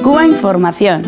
Cuba Información.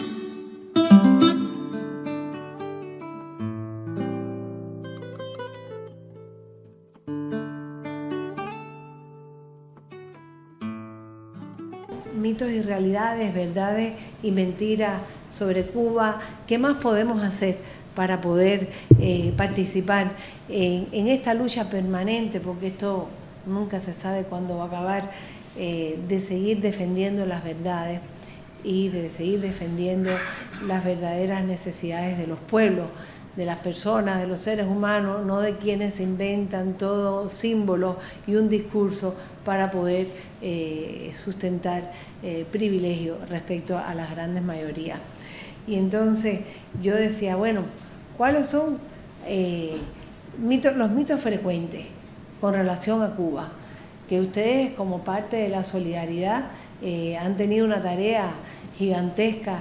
Mitos y realidades, verdades y mentiras sobre Cuba. ¿Qué más podemos hacer para poder participar en esta lucha permanente? Porque esto nunca se sabe cuándo va a acabar, de seguir defendiendo las verdades y de seguir defendiendo las verdaderas necesidades de los pueblos, de las personas, de los seres humanos, no de quienes se inventan todo símbolo y un discurso para poder sustentar privilegios respecto a las grandes mayorías. Y entonces yo decía, bueno, ¿cuáles son los mitos frecuentes con relación a Cuba? Que ustedes, como parte de la solidaridad, han tenido una tarea gigantesca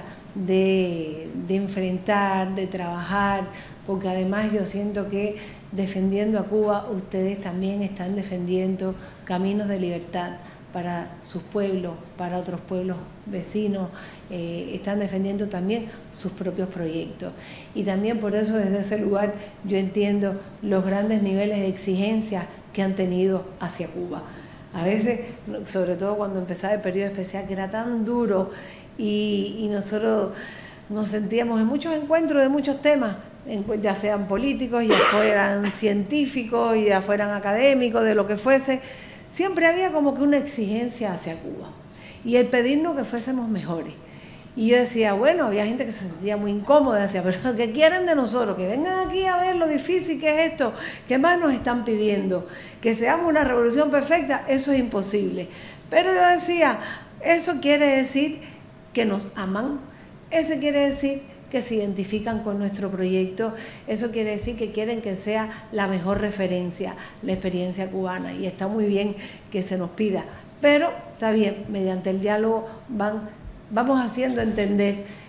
de enfrentar, de trabajar, porque además yo siento que defendiendo a Cuba, ustedes también están defendiendo caminos de libertad para sus pueblos, para otros pueblos vecinos, están defendiendo también sus propios proyectos. Y también por eso desde ese lugar yo entiendo los grandes niveles de exigencia que han tenido hacia Cuba. A veces, sobre todo cuando empezaba el periodo especial, que era tan duro y nosotros nos sentíamos en muchos encuentros de muchos temas, ya sean políticos, ya fueran científicos, ya fueran académicos, de lo que fuese, siempre había como que una exigencia hacia Cuba y el pedirnos que fuésemos mejores. Y yo decía, bueno, había gente que se sentía muy incómoda, decía, pero ¿qué quieren de nosotros? Que vengan aquí a ver lo difícil que es esto, ¿qué más nos están pidiendo? Que seamos una revolución perfecta, eso es imposible. Pero yo decía, eso quiere decir que nos aman, eso quiere decir que se identifican con nuestro proyecto, eso quiere decir que quieren que sea la mejor referencia, la experiencia cubana, y está muy bien que se nos pida, pero está bien, mediante el diálogo vamos haciendo entender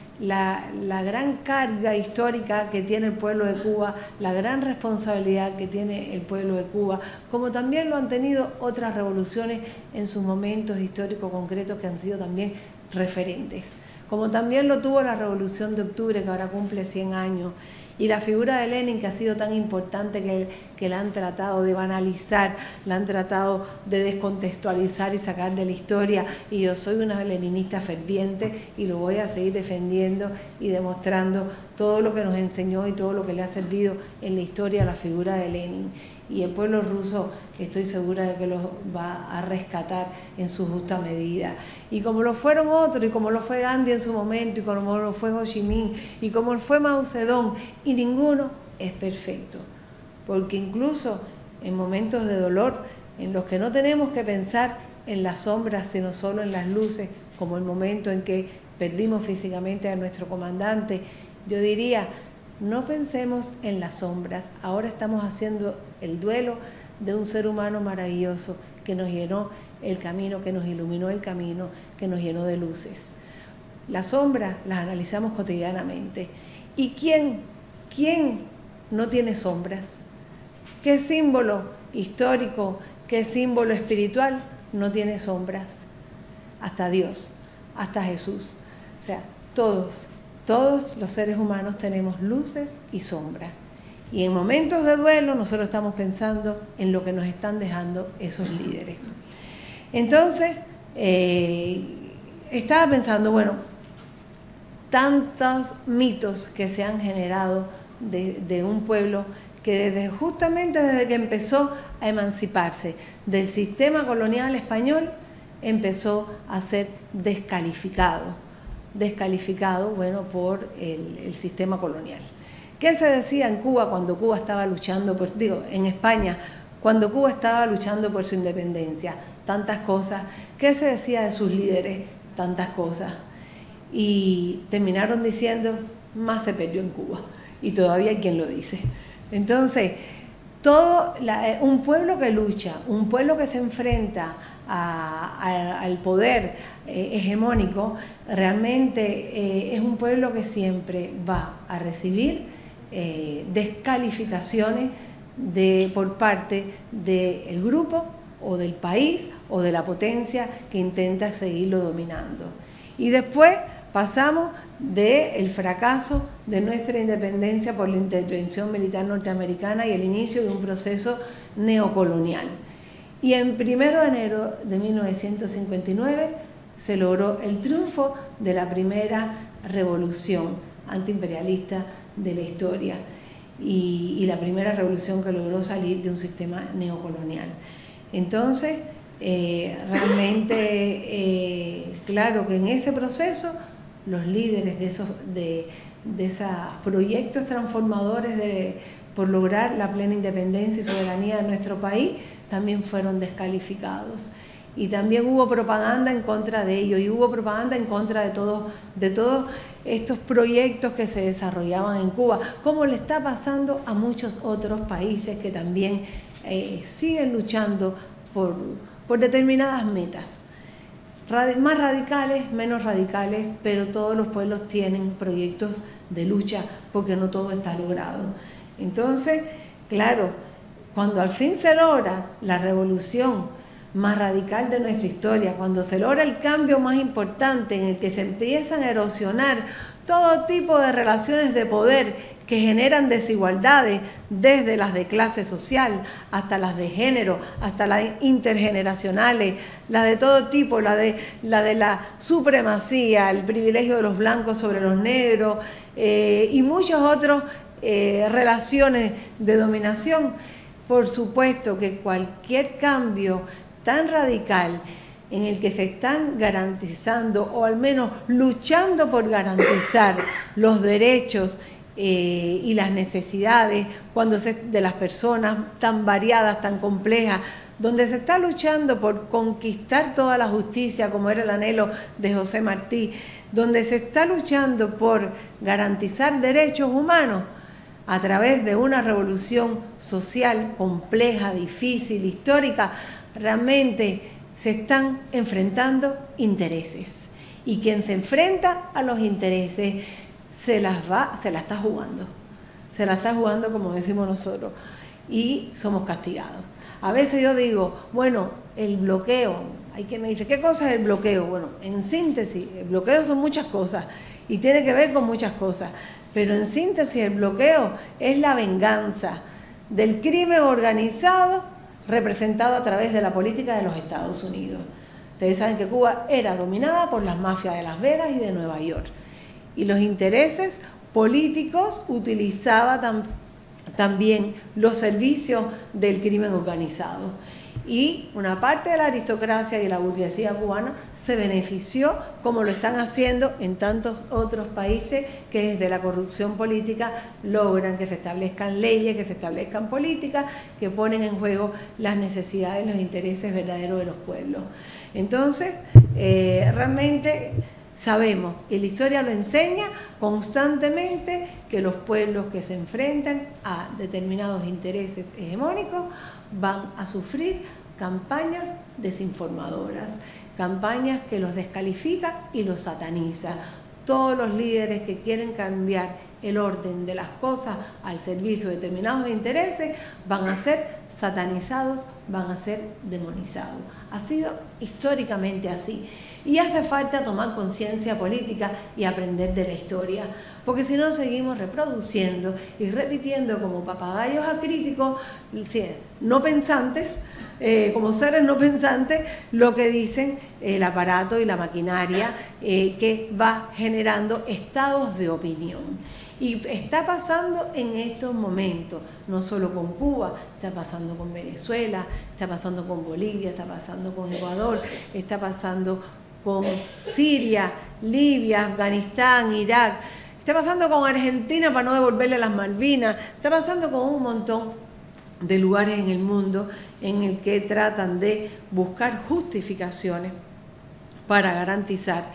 la gran carga histórica que tiene el pueblo de Cuba, la gran responsabilidad que tiene el pueblo de Cuba, como también lo han tenido otras revoluciones en sus momentos históricos concretos que han sido también referentes, como también lo tuvo la Revolución de Octubre, que ahora cumple 100 años, y la figura de Lenin, que ha sido tan importante, que la han tratado de banalizar, la han tratado de descontextualizar y sacar de la historia, y yo soy una leninista ferviente y lo voy a seguir defendiendo y demostrando todo lo que nos enseñó y todo lo que le ha servido en la historia la figura de Lenin. Y el pueblo ruso, estoy segura de que los va a rescatar en su justa medida. Y como lo fueron otros, y como lo fue Gandhi en su momento, y como lo fue Ho Chi Minh, y como lo fue Mao Zedong, y ninguno es perfecto. Porque incluso en momentos de dolor, en los que no tenemos que pensar en las sombras, sino solo en las luces, como el momento en que perdimos físicamente a nuestro comandante, yo diría, no pensemos en las sombras, ahora estamos haciendo el duelo de un ser humano maravilloso que nos llenó el camino, que nos iluminó el camino, que nos llenó de luces. Las sombras las analizamos cotidianamente. ¿Y quién no tiene sombras? ¿Qué símbolo histórico, qué símbolo espiritual no tiene sombras? Hasta Dios, hasta Jesús. O sea, todos los seres humanos tenemos luces y sombras. Y en momentos de duelo nosotros estamos pensando en lo que nos están dejando esos líderes. Entonces, estaba pensando, bueno, tantos mitos que se han generado de un pueblo que justamente desde que empezó a emanciparse del sistema colonial español, empezó a ser descalificado, bueno, por el sistema colonial. ¿Qué se decía en Cuba cuando Cuba estaba luchando en España, cuando Cuba estaba luchando por su independencia? Tantas cosas. ¿Qué se decía de sus líderes? Tantas cosas. Y terminaron diciendo, más se perdió en Cuba. Y todavía hay quien lo dice. Entonces, un pueblo que lucha, un pueblo que se enfrenta al poder hegemónico, realmente es un pueblo que siempre va a recibir descalificaciones por parte del grupo o del país o de la potencia que intenta seguirlo dominando. Y después pasamos del fracaso de nuestra independencia por la intervención militar norteamericana y el inicio de un proceso neocolonial. Y en 1 de enero de 1959 se logró el triunfo de la primera revolución antiimperialista de la historia y la primera revolución que logró salir de un sistema neocolonial. Entonces, realmente, claro que en ese proceso los líderes de esos proyectos transformadores por lograr la plena independencia y soberanía de nuestro país también fueron descalificados. Y también hubo propaganda en contra de ellos y hubo propaganda en contra de todos estos proyectos que se desarrollaban en Cuba, como le está pasando a muchos otros países que también siguen luchando por determinadas metas. Más radicales, menos radicales, pero todos los pueblos tienen proyectos de lucha porque no todo está logrado. Entonces, claro, cuando al fin se logra la revolución más radical de nuestra historia, cuando se logra el cambio más importante en el que se empiezan a erosionar todo tipo de relaciones de poder que generan desigualdades, desde las de clase social hasta las de género, hasta las intergeneracionales, las de todo tipo, la de la supremacía, el privilegio de los blancos sobre los negros y muchas otras relaciones de dominación. Por supuesto que cualquier cambio tan radical en el que se están garantizando o al menos luchando por garantizar los derechos y las necesidades de las personas tan variadas, tan complejas, donde se está luchando por conquistar toda la justicia, como era el anhelo de José Martí, donde se está luchando por garantizar derechos humanos a través de una revolución social compleja, difícil, histórica, realmente se están enfrentando intereses. Y quien se enfrenta a los intereses se la está jugando. Se la está jugando, como decimos nosotros, y somos castigados. A veces yo digo, bueno, el bloqueo, hay quien me dice, ¿qué cosa es el bloqueo? Bueno, en síntesis, el bloqueo son muchas cosas y tiene que ver con muchas cosas, pero en síntesis el bloqueo es la venganza del crimen organizado representado a través de la política de los Estados Unidos. Ustedes saben que Cuba era dominada por las mafias de Las Vegas y de Nueva York. Y los intereses políticos utilizaban también los servicios del crimen organizado. Y una parte de la aristocracia y la burguesía cubana se benefició, como lo están haciendo en tantos otros países que desde la corrupción política logran que se establezcan leyes, que se establezcan políticas que ponen en juego las necesidades, los intereses verdaderos de los pueblos. Entonces, realmente sabemos, y la historia lo enseña constantemente, que los pueblos que se enfrentan a determinados intereses hegemónicos van a sufrir campañas desinformadoras, campañas que los descalifican y los satanizan. Todos los líderes que quieren cambiar el orden de las cosas al servicio de determinados intereses van a ser satanizados, van a ser demonizados. Ha sido históricamente así. Y hace falta tomar conciencia política y aprender de la historia, porque si no seguimos reproduciendo y repitiendo como papagayos acríticos, no pensantes, como seres no pensantes, lo que dicen el aparato y la maquinaria que va generando estados de opinión. Y está pasando en estos momentos, no solo con Cuba, está pasando con Venezuela, está pasando con Bolivia, está pasando con Ecuador, está pasando con Siria, Libia, Afganistán, Irak, está pasando con Argentina para no devolverle las Malvinas, está pasando con un montón de lugares en el mundo en el que tratan de buscar justificaciones para garantizar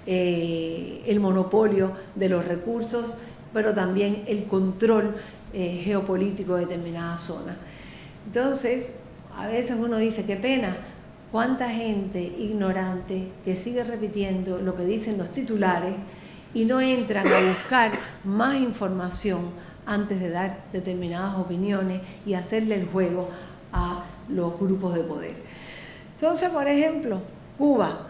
el monopolio de los recursos, pero también el control geopolítico de determinadas zonas. Entonces, a veces uno dice, qué pena, cuánta gente ignorante que sigue repitiendo lo que dicen los titulares y no entran a buscar más información antes de dar determinadas opiniones y hacerle el juego a los grupos de poder. Entonces, por ejemplo, Cuba.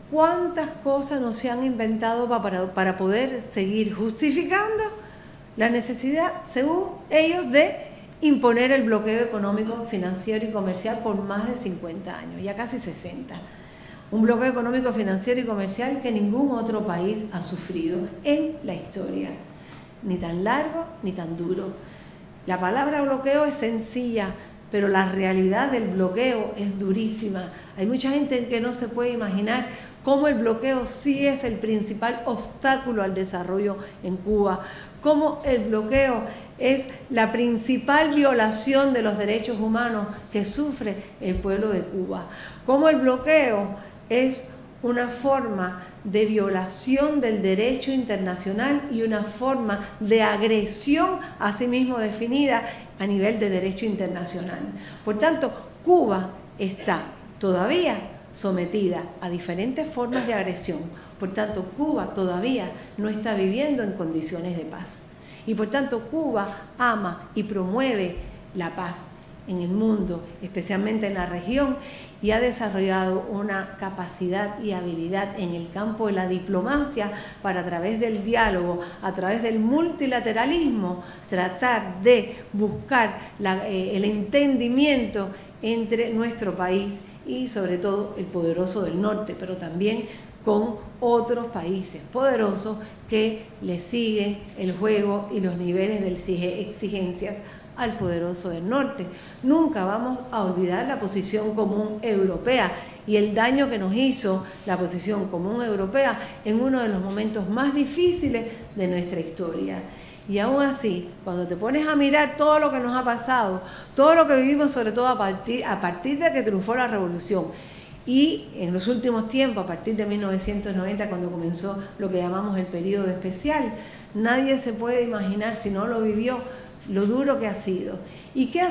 ¿Cuántas cosas no se han inventado para poder seguir justificando la necesidad, según ellos, de imponer el bloqueo económico, financiero y comercial por más de 50 años, ya casi 60? Un bloqueo económico, financiero y comercial que ningún otro país ha sufrido en la historia, ni tan largo ni tan duro. La palabra bloqueo es sencilla, pero la realidad del bloqueo es durísima. Hay mucha gente que no se puede imaginar cómo el bloqueo sí es el principal obstáculo al desarrollo en Cuba, cómo el bloqueo es la principal violación de los derechos humanos que sufre el pueblo de Cuba, cómo el bloqueo es una forma de violación del derecho internacional y una forma de agresión a sí mismo definida a nivel de derecho internacional. Por tanto, Cuba está todavía sometida a diferentes formas de agresión. Por tanto, Cuba todavía no está viviendo en condiciones de paz. Y por tanto, Cuba ama y promueve la paz en el mundo, especialmente en la región, y ha desarrollado una capacidad y habilidad en el campo de la diplomacia para, a través del diálogo, a través del multilateralismo, tratar de buscar el entendimiento entre nuestro país y sobre todo el poderoso del norte, pero también con otros países poderosos que le siguen el juego y los niveles de exigencias al poderoso del norte. Nunca vamos a olvidar la posición común europea y el daño que nos hizo la posición común europea en uno de los momentos más difíciles de nuestra historia. Y aún así, cuando te pones a mirar todo lo que nos ha pasado, todo lo que vivimos, sobre todo a partir de que triunfó la revolución, y en los últimos tiempos, a partir de 1990, cuando comenzó lo que llamamos el periodo especial, nadie se puede imaginar, si no lo vivió, lo duro que ha sido. ¿Y qué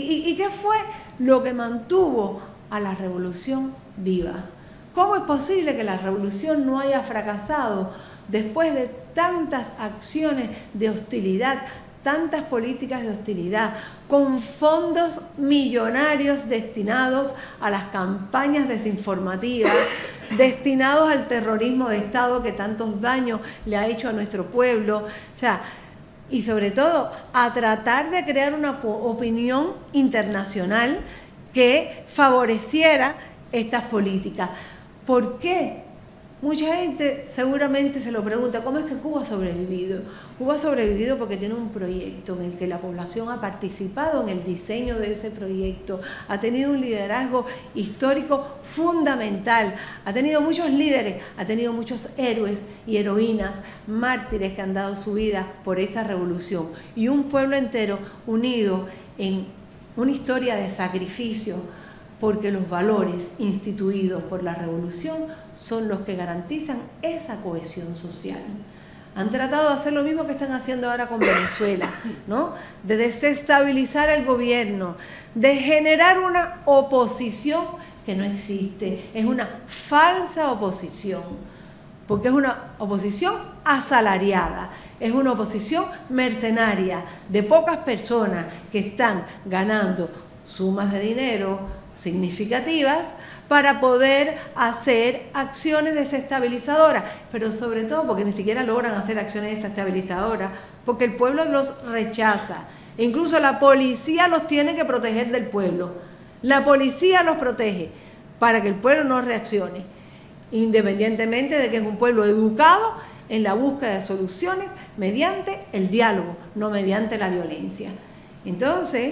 fue lo que mantuvo a la revolución viva? ¿Cómo es posible que la revolución no haya fracasado después de tantas acciones de hostilidad, tantas políticas de hostilidad, con fondos millonarios destinados a las campañas desinformativas, destinados al terrorismo de Estado que tantos daños le ha hecho a nuestro pueblo? O sea, y sobre todo a tratar de crear una opinión internacional que favoreciera estas políticas. ¿Por qué? Mucha gente seguramente se lo pregunta, ¿cómo es que Cuba ha sobrevivido? Cuba ha sobrevivido porque tiene un proyecto en el que la población ha participado en el diseño de ese proyecto, ha tenido un liderazgo histórico fundamental, ha tenido muchos líderes, ha tenido muchos héroes y heroínas, mártires que han dado su vida por esta revolución, y un pueblo entero unido en una historia de sacrificio, porque los valores instituidos por la revolución son los que garantizan esa cohesión social. Han tratado de hacer lo mismo que están haciendo ahora con Venezuela, ¿no? De desestabilizar el gobierno, de generar una oposición que no existe. Es una falsa oposición, porque es una oposición asalariada, es una oposición mercenaria de pocas personas que están ganando sumas de dinero significativas para poder hacer acciones desestabilizadoras, pero sobre todo porque ni siquiera logran hacer acciones desestabilizadoras, porque el pueblo los rechaza. E incluso la policía los tiene que proteger del pueblo. La policía los protege para que el pueblo no reaccione, independientemente de que es un pueblo educado en la búsqueda de soluciones mediante el diálogo, no mediante la violencia. Entonces,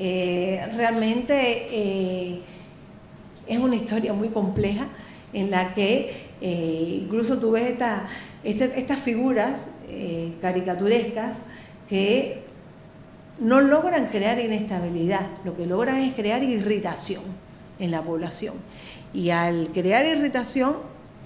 realmente es una historia muy compleja en la que incluso tú ves estas figuras caricaturescas que no logran crear inestabilidad, lo que logran es crear irritación en la población. Y al crear irritación,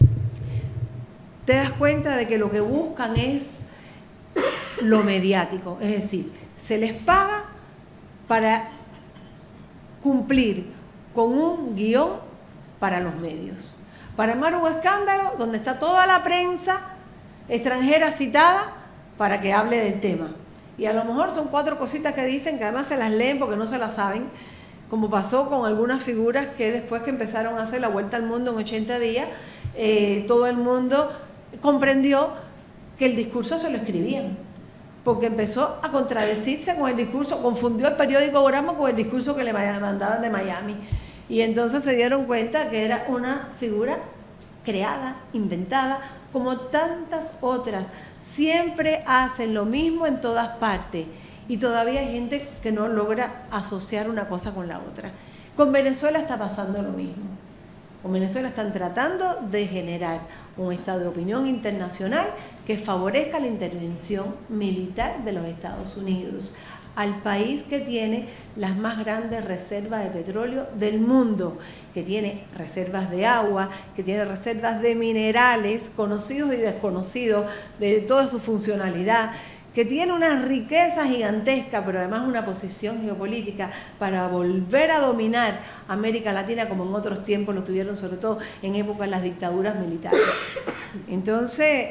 te das cuenta de que lo que buscan es lo mediático, es decir, se les paga para cumplir con un guión para los medios, para armar un escándalo donde está toda la prensa extranjera citada para que hable del tema. Y a lo mejor son 4 cositas que dicen, que además se las leen porque no se las saben, como pasó con algunas figuras que después que empezaron a hacer la vuelta al mundo en 80 días, todo el mundo comprendió que el discurso se lo escribían, porque empezó a contradecirse con el discurso, confundió el periódico Gramma con el discurso que le mandaban de Miami. Y entonces se dieron cuenta que era una figura creada, inventada, como tantas otras. Siempre hacen lo mismo en todas partes y todavía hay gente que no logra asociar una cosa con la otra. Con Venezuela está pasando lo mismo. Con Venezuela están tratando de generar un estado de opinión internacional que favorezca la intervención militar de los Estados Unidos al país que tiene las más grandes reservas de petróleo del mundo, que tiene reservas de agua, que tiene reservas de minerales conocidos y desconocidos, de toda su funcionalidad, que tiene una riqueza gigantesca, pero además una posición geopolítica para volver a dominar América Latina como en otros tiempos lo tuvieron, sobre todo en épocas de las dictaduras militares. Entonces,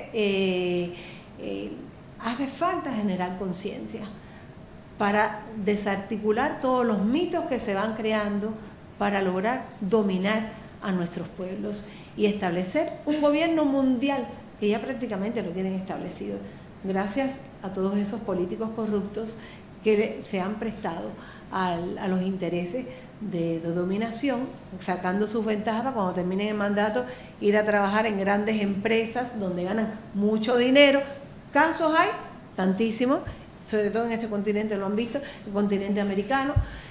hace falta generar conciencia para desarticular todos los mitos que se van creando para lograr dominar a nuestros pueblos y establecer un gobierno mundial que ya prácticamente lo tienen establecido, gracias a todos esos políticos corruptos que se han prestado a los intereses de dominación, sacando sus ventajas para cuando terminen el mandato ir a trabajar en grandes empresas donde ganan mucho dinero. Casos hay tantísimos, sobre todo en este continente lo han visto, el continente americano,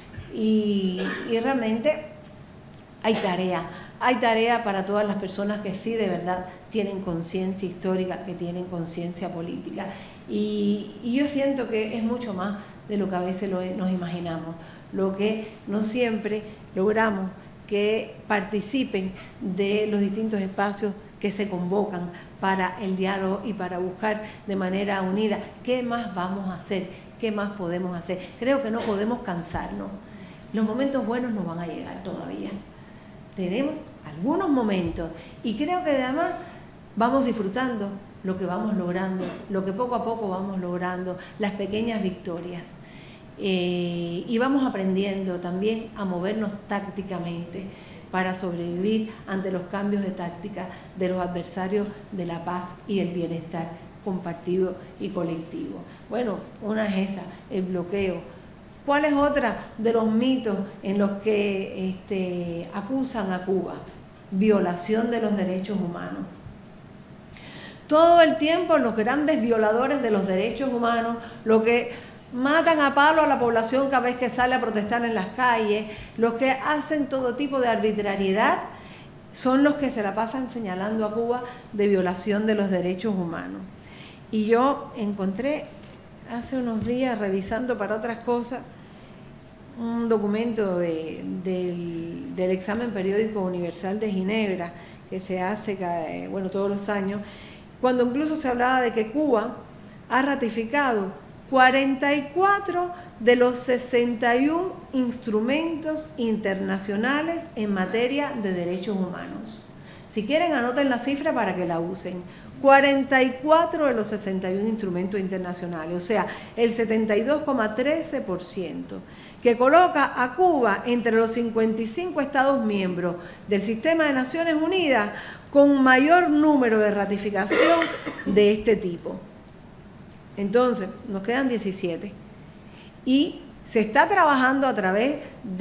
y realmente hay tarea para todas las personas que sí de verdad tienen conciencia histórica, que tienen conciencia política, y yo siento que es mucho más de lo que a veces nos imaginamos, lo que no siempre logramos que participen de los distintos espacios que se convocan para el diálogo y para buscar de manera unida qué más vamos a hacer, qué más podemos hacer. Creo que no podemos cansarnos. Los momentos buenos nos van a llegar todavía. Tenemos algunos momentos y creo que además vamos disfrutando lo que vamos logrando, lo que poco a poco vamos logrando, las pequeñas victorias. Y vamos aprendiendo también a movernos tácticamente para sobrevivir ante los cambios de táctica de los adversarios de la paz y el bienestar compartido y colectivo. Bueno, una es esa, el bloqueo. ¿Cuál es otra de los mitos en los que acusan a Cuba? Violación de los derechos humanos. Todo el tiempo los grandes violadores de los derechos humanos, lo que matan a palo a la población cada vez que sale a protestar en las calles, los que hacen todo tipo de arbitrariedad, son los que se la pasan señalando a Cuba de violación de los derechos humanos. Y yo encontré hace unos días, revisando para otras cosas, un documento del examen periódico universal de Ginebra, que se hace todos los años, cuando incluso se hablaba de que Cuba ha ratificado 44 de los 61 instrumentos internacionales en materia de derechos humanos. Si quieren, anoten la cifra para que la usen. 44 de los 61 instrumentos internacionales, o sea, el 72,13%, que coloca a Cuba entre los 55 Estados miembros del Sistema de Naciones Unidas con mayor número de ratificación de este tipo. Entonces, nos quedan 17 y se está trabajando a través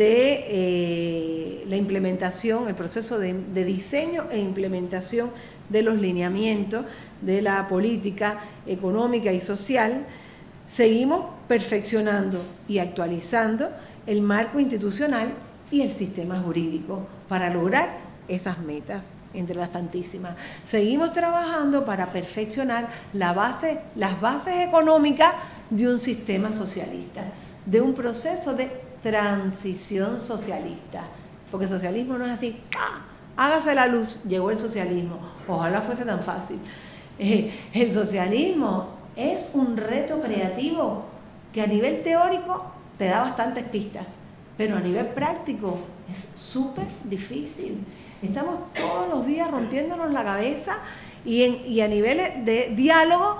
de la implementación, el proceso de diseño e implementación de los lineamientos de la política económica y social. Seguimos perfeccionando y actualizando el marco institucional y el sistema jurídico para lograr esas metas, entre las tantísimas. Seguimos trabajando para perfeccionar las bases económicas de un sistema socialista, de un proceso de transición socialista, porque el socialismo no es así, hágase la luz, llegó el socialismo, ojalá fuese tan fácil. El socialismo es un reto creativo que a nivel teórico te da bastantes pistas, pero a nivel práctico es súper difícil. Estamos todos los días rompiéndonos la cabeza y a niveles de diálogo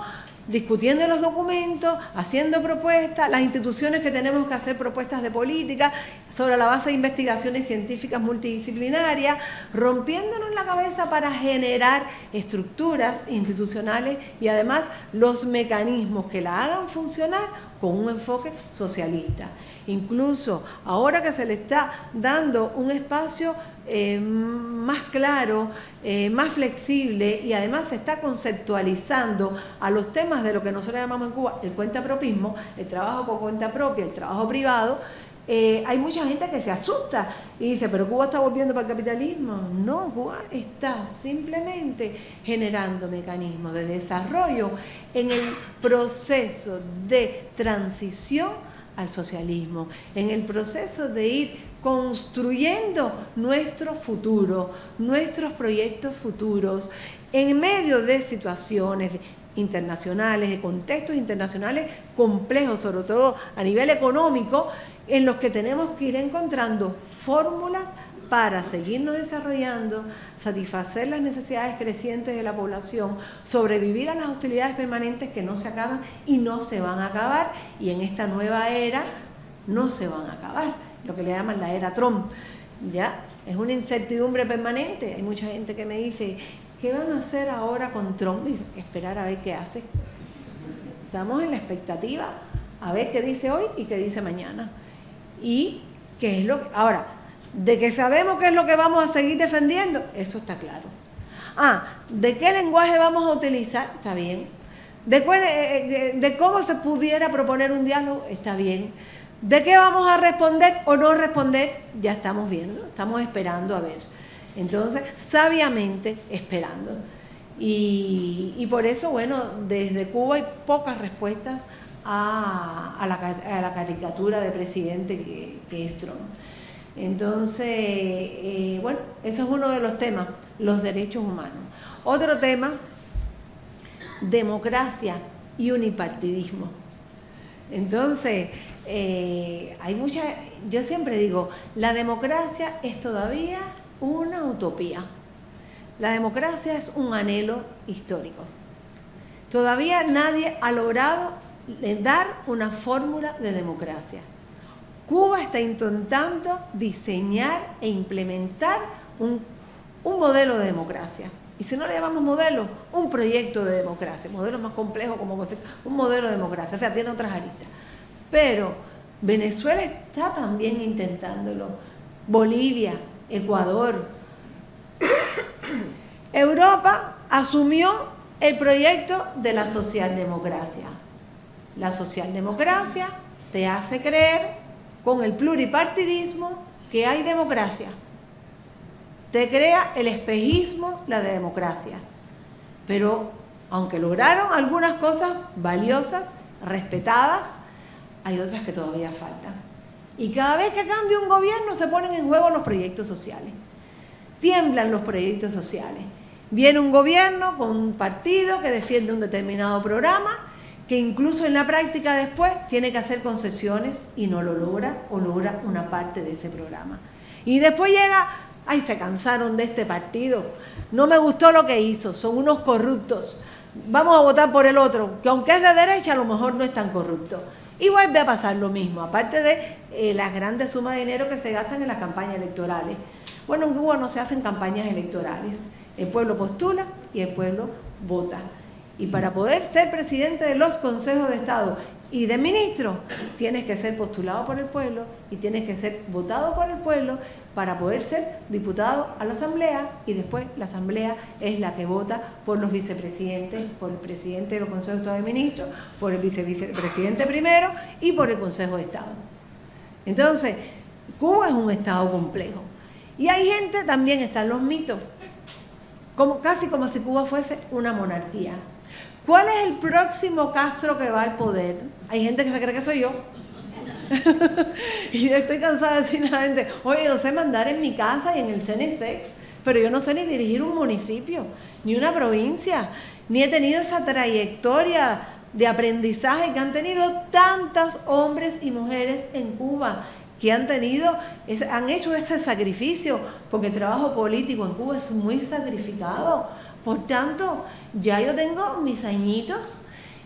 discutiendo los documentos, haciendo propuestas, las instituciones que tenemos que hacer propuestas de política sobre la base de investigaciones científicas multidisciplinarias, rompiéndonos la cabeza para generar estructuras institucionales y además los mecanismos que la hagan funcionar con un enfoque socialista. Incluso ahora que se le está dando un espacio más claro, más flexible, y además se está conceptualizando a los temas de lo que nosotros llamamos en Cuba el cuentapropismo, el trabajo por cuenta propia, el trabajo privado. Hay mucha gente que se asusta y dice, pero Cuba está volviendo para el capitalismo. No, Cuba está simplemente generando mecanismos de desarrollo en el proceso de transición al socialismo, en el proceso de ir construyendo nuestro futuro, nuestros proyectos futuros, en medio de situaciones internacionales, de contextos internacionales complejos, sobre todo a nivel económico, en los que tenemos que ir encontrando fórmulas para seguirnos desarrollando, satisfacer las necesidades crecientes de la población, sobrevivir a las hostilidades permanentes que no se acaban y no se van a acabar, y en esta nueva era no se van a acabar, lo que le llaman la era Trump. Ya es una incertidumbre permanente. Hay mucha gente que me dice, ¿qué van a hacer ahora con Trump? Y esperar a ver qué hace. Estamos en la expectativa a ver qué dice hoy y qué dice mañana. Y qué es lo que... Ahora, de que sabemos qué es lo que vamos a seguir defendiendo, eso está claro. ¿De qué lenguaje vamos a utilizar? Está bien. De cómo se pudiera proponer un diálogo, está bien. ¿De qué vamos a responder o no responder? Ya estamos viendo, estamos esperando a ver. Entonces, sabiamente esperando. Y por eso, bueno, desde Cuba hay pocas respuestas a la caricatura de presidente que es Trump. Entonces, bueno, eso es uno de los temas, los derechos humanos. Otro tema, democracia y unipartidismo. Entonces, yo siempre digo, la democracia es todavía una utopía. La democracia es un anhelo histórico. Todavía nadie ha logrado dar una fórmula de democracia. Cuba está intentando diseñar e implementar un modelo de democracia. Y si no le llamamos modelo, un proyecto de democracia. Modelo más complejo como un modelo de democracia, o sea, tiene otras aristas. Pero Venezuela está también intentándolo. Bolivia, Ecuador. Europa asumió el proyecto de la socialdemocracia. La socialdemocracia te hace creer, con el pluripartidismo, que hay democracia. Te crea el espejismo, la de democracia. Pero, aunque lograron algunas cosas valiosas, respetadas, hay otras que todavía faltan. Y cada vez que cambia un gobierno se ponen en juego los proyectos sociales. Tiemblan los proyectos sociales. Viene un gobierno con un partido que defiende un determinado programa, que incluso en la práctica después tiene que hacer concesiones y no lo logra, o logra una parte de ese programa. Y después llega, ay, se cansaron de este partido, no me gustó lo que hizo, son unos corruptos, vamos a votar por el otro, que aunque es de derecha a lo mejor no es tan corrupto. Y vuelve a pasar lo mismo, aparte de las grandes sumas de dinero que se gastan en las campañas electorales. Bueno, en Cuba no se hacen campañas electorales, el pueblo postula y el pueblo vota. Y para poder ser presidente de los consejos de Estado y de ministro, tienes que ser postulado por el pueblo y tienes que ser votado por el pueblo para poder ser diputado a la asamblea, y después la asamblea es la que vota por los vicepresidentes, por el presidente de los consejos de Estado y ministros, por el vicepresidente primero y por el consejo de Estado. Entonces, Cuba es un Estado complejo. Y hay gente, también están los mitos, casi como si Cuba fuese una monarquía. ¿Cuál es el próximo Castro que va al poder? Hay gente que se cree que soy yo. Y yo estoy cansada de decir a la gente, oye, yo sé mandar en mi casa y en el CNSEX, pero yo no sé ni dirigir un municipio, ni una provincia, ni he tenido esa trayectoria de aprendizaje que han tenido tantos hombres y mujeres en Cuba, que han hecho ese sacrificio, porque el trabajo político en Cuba es muy sacrificado. Por tanto, ya yo tengo mis añitos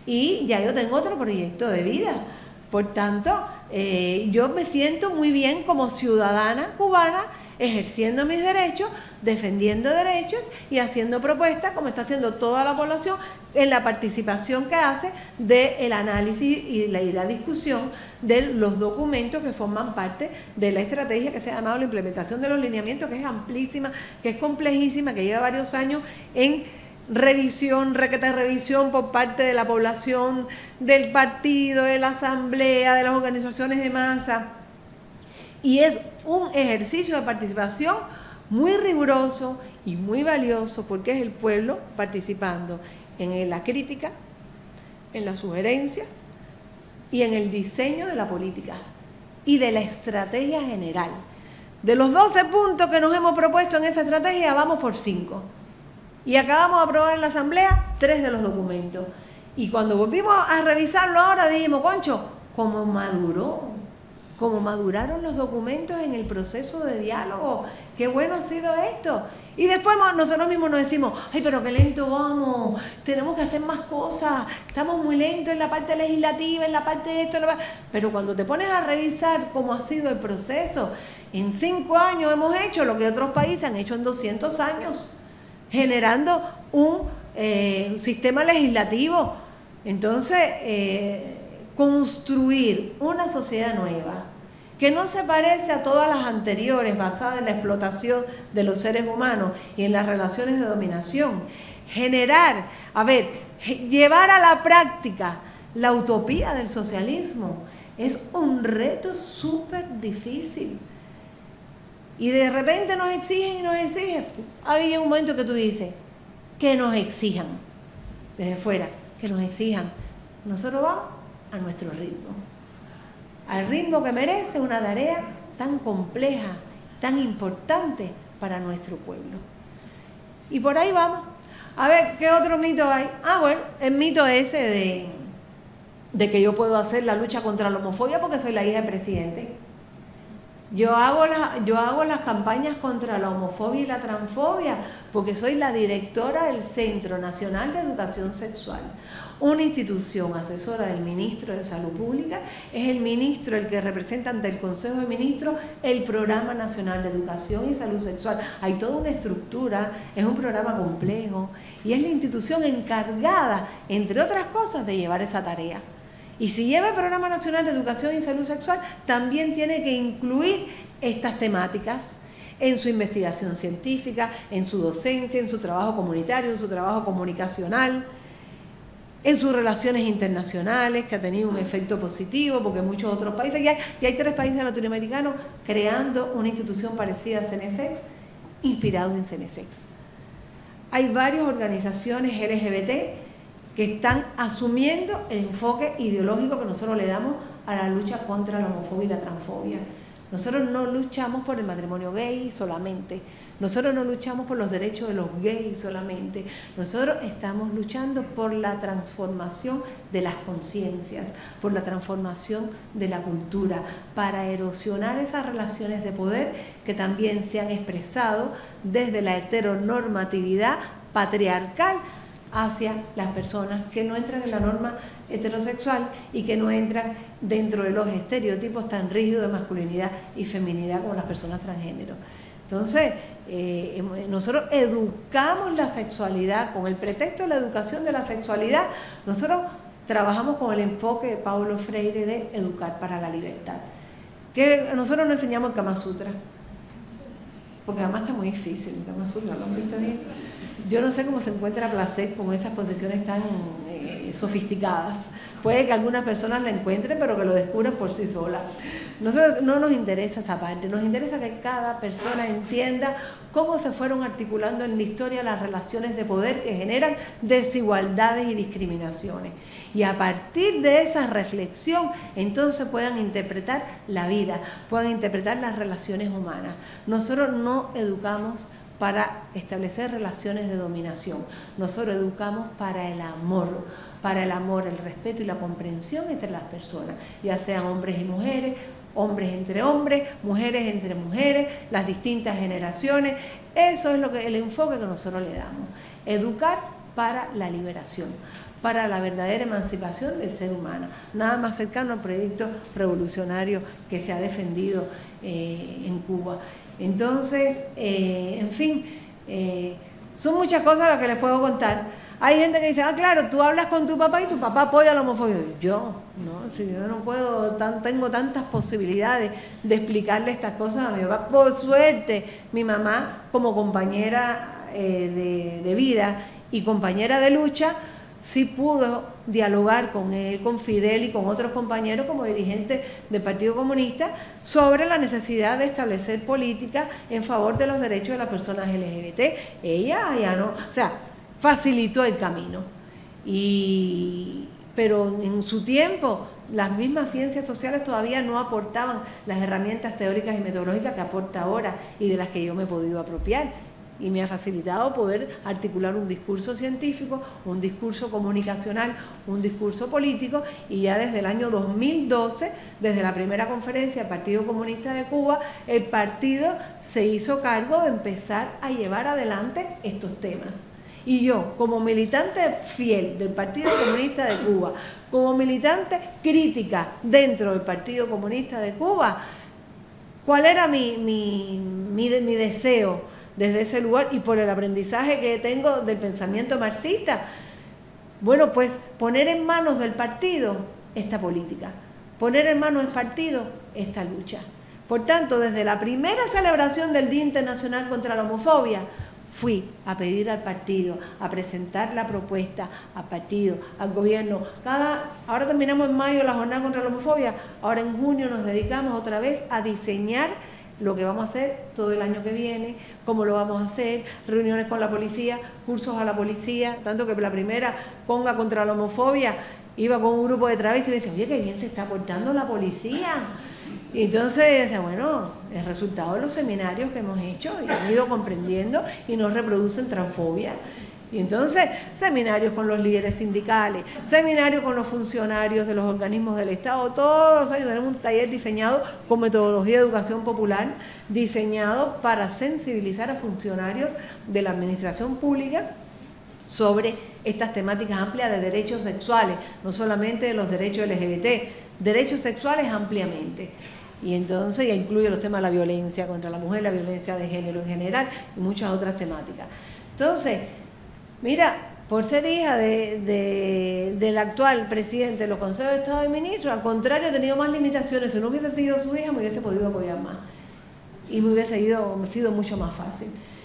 y ya yo tengo otro proyecto de vida. Por tanto, yo me siento muy bien como ciudadana cubana, ejerciendo mis derechos, defendiendo derechos y haciendo propuestas, como está haciendo toda la población, en la participación que hace del análisis y la discusión de los documentos que forman parte de la estrategia que se ha llamado la implementación de los lineamientos, que es amplísima, que es complejísima, que lleva varios años en revisión, requeta revisión por parte de la población, del partido, de la asamblea, de las organizaciones de masa. Y es un ejercicio de participación muy riguroso y muy valioso, porque es el pueblo participando en la crítica, en las sugerencias y en el diseño de la política y de la estrategia general. De los 12 puntos que nos hemos propuesto en esta estrategia, vamos por 5. Y acabamos de aprobar en la asamblea 3 de los documentos. Y cuando volvimos a revisarlo ahora, dijimos, concho, ¿cómo maduró? ¿Cómo maduraron los documentos en el proceso de diálogo? ¡Qué bueno ha sido esto! Y después nosotros mismos nos decimos, ay, pero qué lento vamos, tenemos que hacer más cosas, estamos muy lentos en la parte legislativa, en la parte de esto, pero cuando te pones a revisar cómo ha sido el proceso, en 5 años hemos hecho lo que otros países han hecho en 200 años, generando un sistema legislativo. Entonces, construir una sociedad nueva, que no se parece a todas las anteriores, basada en la explotación de los seres humanos y en las relaciones de dominación. Generar, llevar a la práctica la utopía del socialismo es un reto súper difícil. Y de repente nos exigen y nos exigen. Hay un momento que tú dices, que nos exijan, desde fuera, que nos exijan. Nosotros vamos a nuestro ritmo. Al ritmo que merece una tarea tan compleja, tan importante para nuestro pueblo. Y por ahí vamos. A ver, ¿qué otro mito hay? Bueno, el mito ese de que yo puedo hacer la lucha contra la homofobia porque soy la hija del presidente. Yo hago las campañas contra la homofobia y la transfobia porque soy la directora del Centro Nacional de Educación Sexual, una institución asesora del Ministro de Salud Pública. Es el ministro el que representa ante el Consejo de Ministros el Programa Nacional de Educación y Salud Sexual. Hay toda una estructura, es un programa complejo y es la institución encargada, entre otras cosas, de llevar esa tarea. Y si lleva el Programa Nacional de Educación y Salud Sexual, también tiene que incluir estas temáticas en su investigación científica, en su docencia, en su trabajo comunitario, en su trabajo comunicacional, en sus relaciones internacionales, que ha tenido un efecto positivo, porque muchos otros países, ya hay 3 países latinoamericanos creando una institución parecida a CENESEX, inspirados en CENESEX. Hay varias organizaciones LGBT que están asumiendo el enfoque ideológico que nosotros le damos a la lucha contra la homofobia y la transfobia. Nosotros no luchamos por el matrimonio gay solamente, nosotros no luchamos por los derechos de los gays solamente, nosotros estamos luchando por la transformación de las conciencias, por la transformación de la cultura, para erosionar esas relaciones de poder que también se han expresado desde la heteronormatividad patriarcal hacia las personas que no entran en la norma heterosexual y que no entran dentro de los estereotipos tan rígidos de masculinidad y feminidad como las personas transgénero. Entonces, nosotros educamos la sexualidad con el pretexto de la educación de la sexualidad. Nosotros trabajamos con el enfoque de Paulo Freire de educar para la libertad, que nosotros no enseñamos el Kama Sutra, porque además está muy difícil el Kama Sutra, ¿lo han visto bien? Yo no sé cómo se encuentra placer con esas posiciones tan sofisticadas. Puede que algunas personas la encuentren, pero que lo descubran por sí solas. Nosotros no nos interesa esa parte, nos interesa que cada persona entienda cómo se fueron articulando en la historia las relaciones de poder que generan desigualdades y discriminaciones. Y a partir de esa reflexión, entonces puedan interpretar la vida, puedan interpretar las relaciones humanas. Nosotros no educamos para establecer relaciones de dominación. Nosotros educamos para el amor, el respeto y la comprensión entre las personas, ya sean hombres y mujeres, hombres entre hombres, mujeres entre mujeres, las distintas generaciones. Eso es el enfoque que nosotros le damos. Educar para la liberación, para la verdadera emancipación del ser humano, nada más cercano al proyecto revolucionario que se ha defendido en Cuba. Entonces, en fin, son muchas cosas las que les puedo contar. Hay gente que dice, claro, tú hablas con tu papá y tu papá apoya la homofobia. Yo, no, si yo no puedo, tengo tantas posibilidades de explicarle estas cosas a mi papá. Por suerte, mi mamá, como compañera de vida y compañera de lucha, sí pudo dialogar con él, con Fidel y con otros compañeros como dirigentes del Partido Comunista sobre la necesidad de establecer políticas en favor de los derechos de las personas LGBT. Ella ya no, o sea, facilitó el camino. Pero en su tiempo las mismas ciencias sociales todavía no aportaban las herramientas teóricas y metodológicas que aporta ahora y de las que yo me he podido apropiar. Y me ha facilitado poder articular un discurso científico, un discurso comunicacional, un discurso político, y ya desde el año 2012, desde la primera conferencia del Partido Comunista de Cuba, el partido se hizo cargo de empezar a llevar adelante estos temas. Y yo, como militante fiel del Partido Comunista de Cuba, como militante crítica dentro del Partido Comunista de Cuba, ¿cuál era mi deseo desde ese lugar y por el aprendizaje que tengo del pensamiento marxista? Bueno, pues poner en manos del partido esta política, poner en manos del partido esta lucha. Por tanto, desde la primera celebración del Día Internacional contra la Homofobia, fui a pedir al partido, a presentar la propuesta al partido, al gobierno. Ahora terminamos en mayo la jornada contra la homofobia, ahora en junio nos dedicamos otra vez a diseñar lo que vamos a hacer todo el año que viene, cómo lo vamos a hacer, reuniones con la policía, cursos a la policía, tanto que la primera conga contra la homofobia iba con un grupo de travestis y me decía, oye, qué bien se está portando la policía. Y entonces, bueno, el resultado de los seminarios que hemos hecho y han ido comprendiendo y no reproducen transfobia. Y entonces, seminarios con los líderes sindicales, seminarios con los funcionarios de los organismos del Estado, todos los años tenemos un taller diseñado con metodología de educación popular, diseñado para sensibilizar a funcionarios de la administración pública sobre estas temáticas amplias de derechos sexuales, no solamente de los derechos LGBT, derechos sexuales ampliamente. Y entonces ya incluye los temas de la violencia contra la mujer, la violencia de género en general y muchas otras temáticas. Entonces, mira, por ser hija del actual presidente de los consejos de Estado de Ministros, al contrario, he tenido más limitaciones. Si no hubiese sido su hija, me hubiese podido apoyar más. Y me hubiese sido mucho más fácil.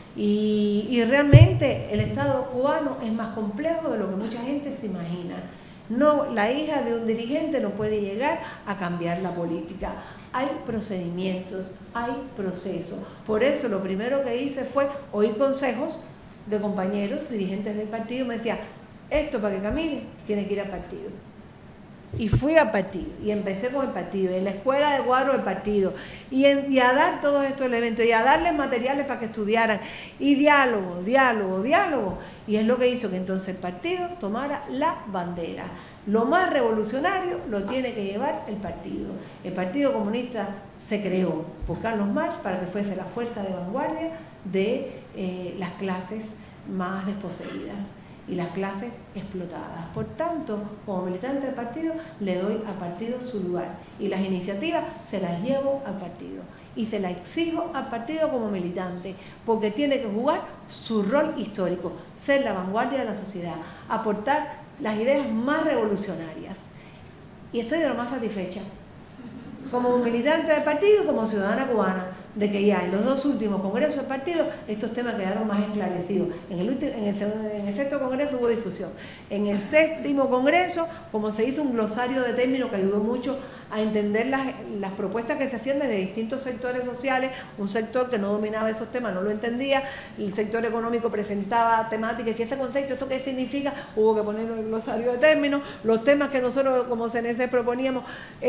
Y realmente el Estado cubano es más complejo de lo que mucha gente se imagina. No, la hija de un dirigente no puede llegar a cambiar la política. Hay procedimientos, hay procesos. Por eso lo primero que hice fue oír consejos de compañeros, dirigentes del partido. Me decía, esto para que camine, tiene que ir al partido. Y fui al partido, y empecé con el partido, y en la escuela de cuadro del partido, y a dar todos estos elementos, y a darles materiales para que estudiaran, y diálogo, diálogo, diálogo. Y es lo que hizo que entonces el partido tomara la bandera. Lo más revolucionario lo tiene que llevar el partido. El Partido Comunista se creó por Carlos Marx para que fuese la fuerza de vanguardia de las clases más desposeídas y las clases explotadas. Por tanto, como militante del partido, le doy al partido su lugar y las iniciativas se las llevo al partido y se las exijo al partido como militante, porque tiene que jugar su rol histórico, ser la vanguardia de la sociedad, aportar las ideas más revolucionarias. Y estoy de lo más satisfecha, como militante del partido y como ciudadana cubana, de que ya en los dos últimos congresos del partido estos temas quedaron más esclarecidos. En el sexto congreso hubo discusión. En el séptimo congreso, como se hizo un glosario de términos que ayudó mucho a entender las propuestas que se hacían desde distintos sectores sociales, un sector que no dominaba esos temas no lo entendía, el sector económico presentaba temáticas y ese concepto, ¿esto qué significa? Hubo que ponerlo en el glosario de términos, los temas que nosotros como CNC proponíamos,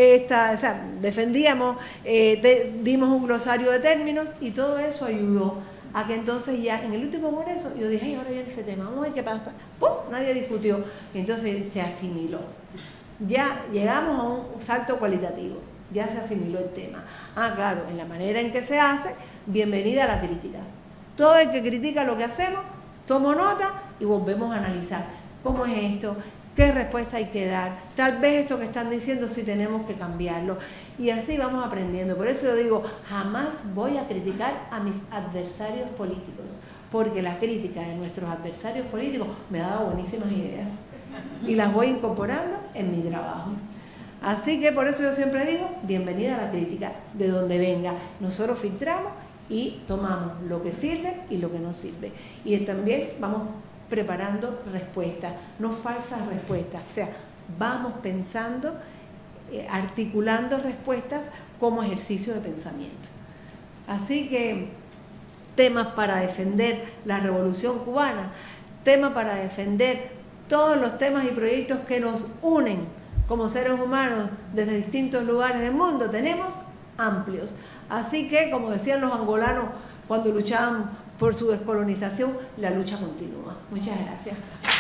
defendíamos, dimos un glosario de términos y todo eso ayudó a que entonces ya en el último congreso yo dije, ahora viene ese tema, vamos a ver qué pasa. ¡Pum! Nadie discutió, entonces se asimiló. Ya llegamos a un salto cualitativo, ya se asimiló el tema. Claro, en la manera en que se hace, bienvenida a la crítica. Todo el que critica lo que hacemos, tomo nota y volvemos a analizar cómo es esto, qué respuesta hay que dar, tal vez esto que están diciendo sí tenemos que cambiarlo. Y así vamos aprendiendo. Por eso yo digo, jamás voy a criticar a mis adversarios políticos, porque la crítica de nuestros adversarios políticos me ha dado buenísimas ideas y las voy incorporando en mi trabajo. Así que por eso yo siempre digo, bienvenida a la crítica, de donde venga. Nosotros filtramos y tomamos lo que sirve y lo que no sirve. Y también vamos preparando respuestas, no falsas respuestas. O sea, vamos pensando, articulando respuestas como ejercicio de pensamiento. Así que temas para defender la Revolución Cubana, temas para defender todos los temas y proyectos que nos unen como seres humanos desde distintos lugares del mundo, tenemos amplios. Así que, como decían los angolanos cuando luchaban por su descolonización, la lucha continúa. Muchas gracias.